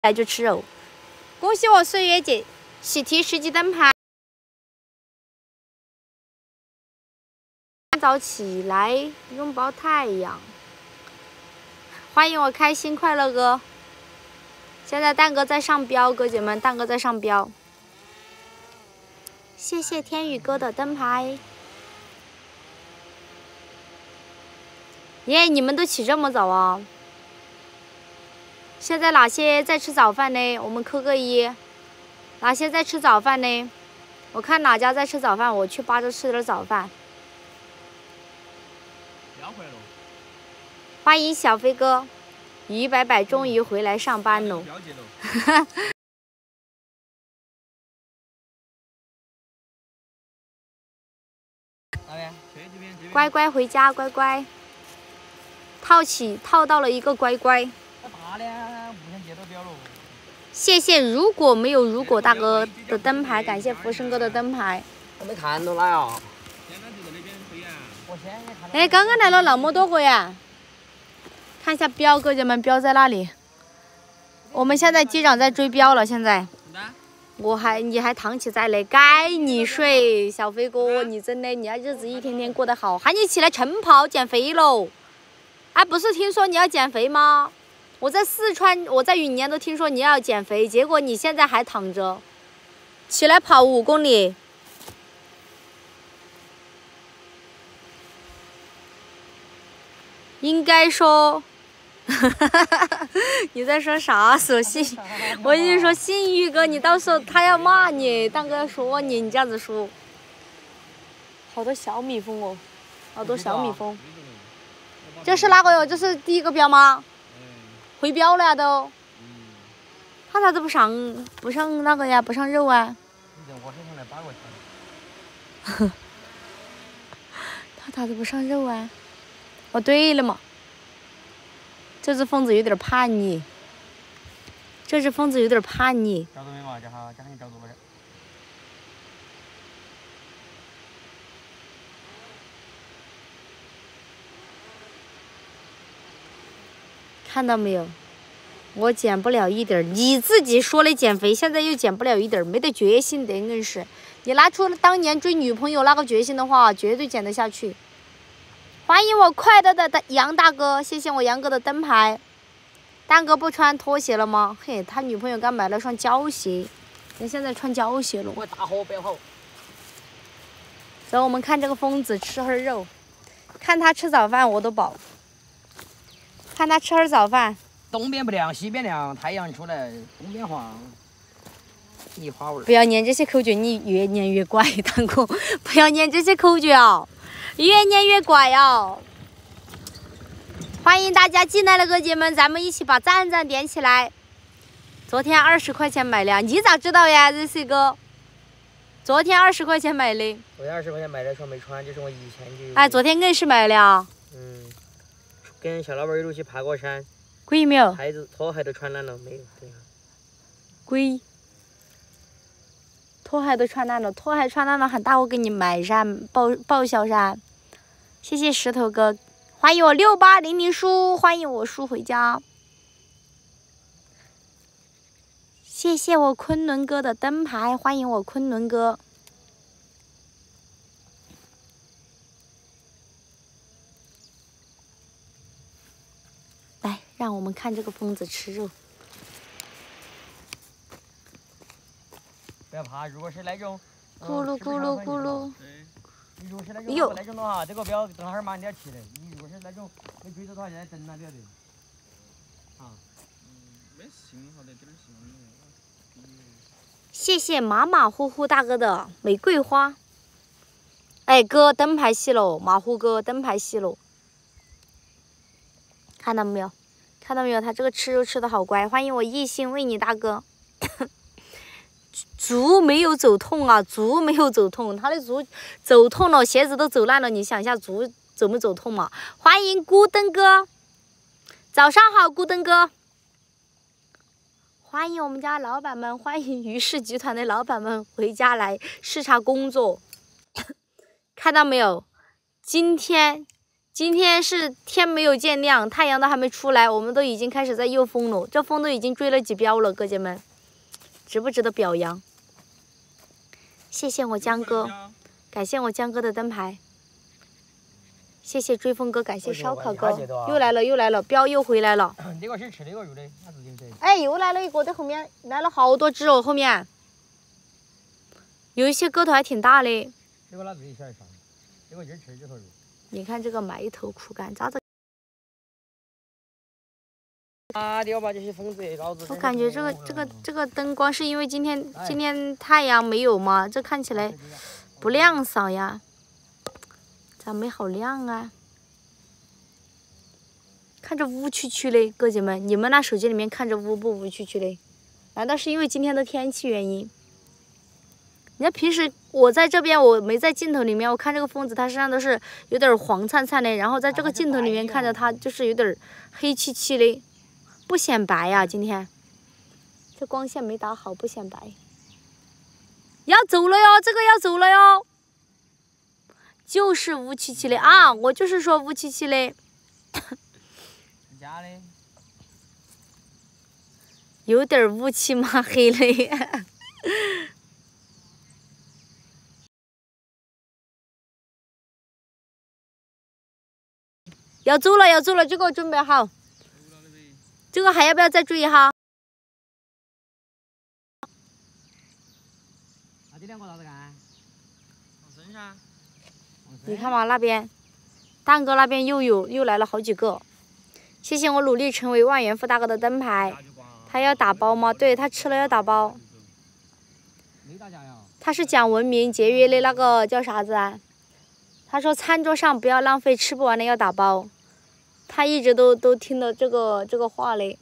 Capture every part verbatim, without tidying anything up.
来就吃肉。恭喜我岁月姐喜提十级灯牌。早起来拥抱太阳。欢迎我开心快乐哥。现在蛋哥在上标，哥姐们，蛋哥在上标。谢谢天宇哥的灯牌。耶，你们都起这么早啊？现在哪些在吃早饭呢？我们扣个一。哪些在吃早饭呢？我看哪家在吃早饭，我去扒着吃点早饭。欢迎小飞哥，于白白终于回来上班喽。乖乖回家，乖乖。套起套到了一个乖乖。谢谢，如果没有如果大哥的灯牌，感谢福生哥的灯牌。 我没看到了呀。 哎，刚刚来了那么多个呀！看一下标，哥姐们，标在那里？我们现在机长在追标了，现在。我还你还躺起在嘞，该你睡，小飞哥，你真的你要日子一天天过得好，喊你起来晨跑减肥喽！哎，不是听说你要减肥吗？我在四川，我在云南都听说你要减肥，结果你现在还躺着，起来跑五公里。应该说，你在说啥？索性，我跟你说，信宇哥，你到时候他要骂你，蛋哥要说你，你这样子说。好多小蜜蜂哦，好多小蜜蜂。这是哪个哟？这是第一个标吗？回标了呀都。他咋子不上不上那个呀？不上肉啊？他咋子不上肉啊？哦，对了嘛，这只疯子有点叛逆，这只疯子有点叛逆。找到没嘛？叫他，叫他找到了。看到没有？我减不了一点儿，你自己说的减肥，现在又减不了一点儿，没得决心的硬是。你拿出当年追女朋友那个决心的话，绝对减得下去。欢迎我快乐的杨大哥，谢谢我杨哥的灯牌。蛋哥不穿拖鞋了吗？嘿，他女朋友刚买了双胶鞋，人现在穿胶鞋了。 我大河背后。 走，我们看这个疯子吃会儿肉，看他吃早饭我都饱。看他吃会儿早饭。 东边不亮西边亮，太阳出来东边黄。一花味。 不要念这些口诀，你越念越怪，蛋哥，不要念这些口诀啊。越念越怪哦！欢迎大家进来了，哥姐们，咱们一起把赞赞点起来。昨天二十块钱买的，你咋知道呀，瑞 C 哥？昨天二十块钱买的。 昨天二十块钱买的，说没穿，就是我以前就。 哎，昨天硬是买了。 嗯，跟小老板一路去爬过山。 鬼没有？ 鞋子拖鞋都穿烂了，没有？对呀。 鬼。拖鞋都穿烂了，拖鞋穿烂了，很大我给你买噻，报报销噻。谢谢石头哥，欢迎我六八零零叔，欢迎我叔回家。谢谢我昆仑哥的灯牌，欢迎我昆仑哥。来，让我们看这个疯子吃肉。 不要怕，如果是那种咕噜咕噜咕噜， 你如果是那种那种的话，这个标等会儿马上就要起来。你如果是那种没追着的话，现在等那个的。啊，嗯，没信号的，点儿信号。 谢谢马马虎虎大哥的玫瑰花。哎哥，灯牌熄了，马虎哥灯牌熄了。看到没有？看到没有？他这个吃肉吃的好乖。欢迎我一心为你大哥。猪没有走痛啊，猪没有走痛，他的猪走痛了，鞋子都走烂了。你想一下，猪走没走痛嘛？欢迎孤灯哥，早上好，孤灯哥。欢迎我们家老板们，欢迎于氏集团的老板们回家来视察工作。看到没有？今天今天是天没有见亮，太阳都还没出来，我们都已经开始在诱风了。这风都已经追了几标了，哥姐们，值不值得表扬？谢谢我江哥，感谢我江哥的灯牌。谢谢追风哥，感谢烧烤哥，又来了又来了，标又回来了。 那个是吃那个肉的，啥子的？ 哎，又来了一个，在后面来了好多只哦，后面有一些个头还挺大的。 这个哪自己晓得啥？这个就是吃这头肉。 你看这个埋头苦干，咋子？ 啊！你要把这些疯子，老子。 我感觉这个这个这个灯光是因为今天今天太阳没有嘛，这看起来不亮扫呀。咋没好亮啊？看着乌黢黢的，哥姐们，你们那手机里面看着乌不乌黢黢的？难道是因为今天的天气原因？你看平时我在这边，我没在镜头里面，我看这个疯子，它身上都是有点黄灿灿的，然后在这个镜头里面看着它就是有点黑漆漆的，不显白呀、啊。今天这光线没打好，不显白。要走了哟，这个要走了哟。就是乌漆漆的啊！我就是说乌漆漆的， 假的， 有点乌漆嘛黑的。要走了，要走了，这个准备好。这个还要不要再追一下？ 那这两个咋子干？放生噻。 你看嘛，那边蛋哥那边又有又来了好几个。谢谢我努力成为万元富大哥的灯牌。他要打包吗？对，他吃了要打包。他是讲文明节约的那个叫啥子啊？他说餐桌上不要浪费，吃不完的要打包。他一直都都听到这个这个话嘞。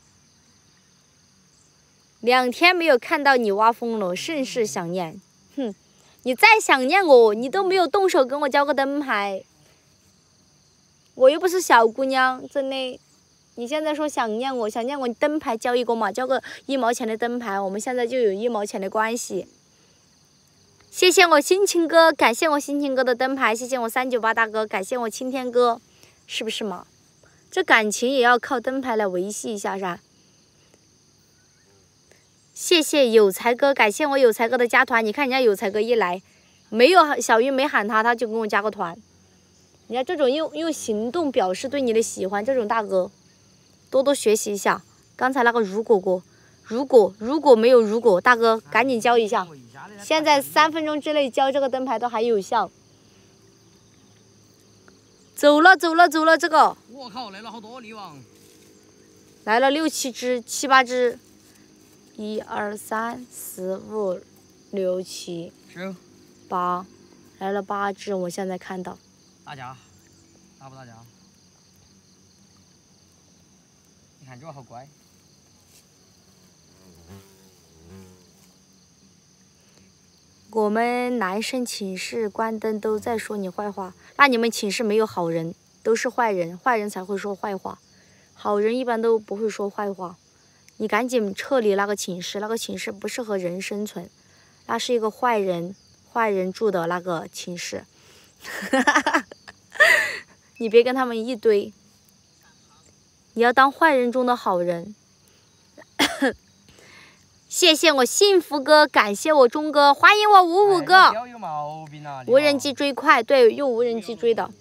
两天没有看到你挖疯了，甚是想念。哼。你再想念我，你都没有动手跟我交个灯牌，我又不是小姑娘，真的。你现在说想念我，想念我，你灯牌交一个嘛，交个一毛钱的灯牌，我们现在就有一毛钱的关系。谢谢我心情哥，感谢我心情哥的灯牌，谢谢我三九八大哥，感谢我青天哥，是不是嘛？这感情也要靠灯牌来维系一下噻。谢谢有才哥，感谢我有才哥的加团。你看人家有才哥一来，没有小鱼没喊他，他就跟我加个团。人家这种用用行动表示对你的喜欢，这种大哥多多学习一下。刚才那个如果果，如果如果没有如果，大哥赶紧交一下，现在三分钟之内交这个灯牌都还有效。走了走了走了，这个我靠，来了好多力王， 来了六七只七八只。一二三四五六七八，来了八只，我现在看到。 大家，打不打架？你看这个好乖。 我们男生寝室关灯都在说你坏话，那你们寝室没有好人，都是坏人，坏人才会说坏话，好人一般都不会说坏话。你赶紧撤离那个寝室，那个寝室不适合人生存，那是一个坏人坏人住的那个寝室。你别跟他们一堆，你要当坏人中的好人。谢谢我幸福哥，感谢我钟哥，欢迎我五五哥。无人机追快，对，用无人机追的。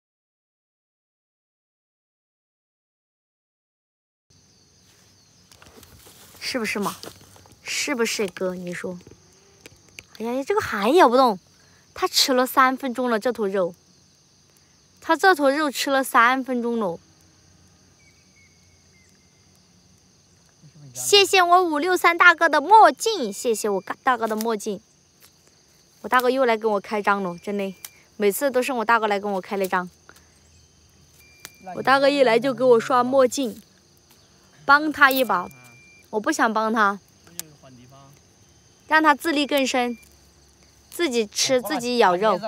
是不是嘛？是不是哥？你说？哎呀，这个还咬不动，他吃了三分钟了，这坨肉，他这坨肉吃了三分钟了。谢谢我五六三大哥的墨镜，谢谢我大哥的墨镜。我大哥又来跟我开张了，真的，每次都是我大哥来跟我开了张。我大哥一来就给我刷墨镜，帮他一把。我不想帮他，让他自力更生，自己吃自己咬肉。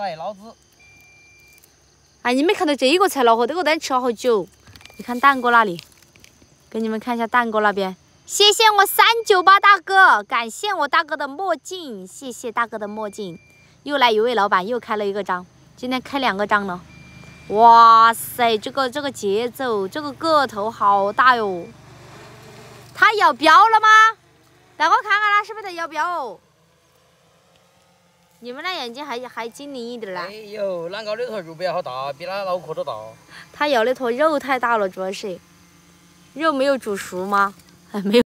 哎，你没看到这个才恼火，这个蛋吃了好久。你看蛋哥那里，给你们看一下蛋哥那边。谢谢我三九八大哥，感谢我大哥的墨镜，谢谢大哥的墨镜。又来一位老板又开了一个张，今天开两个张了。 哇塞，这个这个节奏，这个个头好大哟！它要标了吗？带我看看它是不是在要标哦。你们的眼睛还还精灵一点啦。 哎呦，啷个那坨肉表好大，比他脑壳都大。 它要那坨肉太大了，主要是肉没有煮熟吗？没有，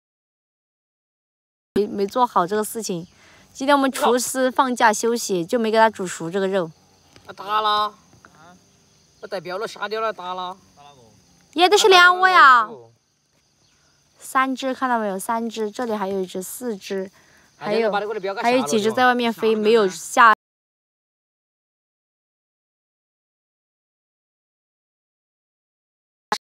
没没做好这个事情。今天我们厨师放假休息，就没给它煮熟这个肉。 啊，打了。啊。我带标了，杀掉了，打了。打哪个？ 也得是两窝呀。三只，看到没有？三只，这里还有一只，四只，还有还有几只在外面飞，没有下。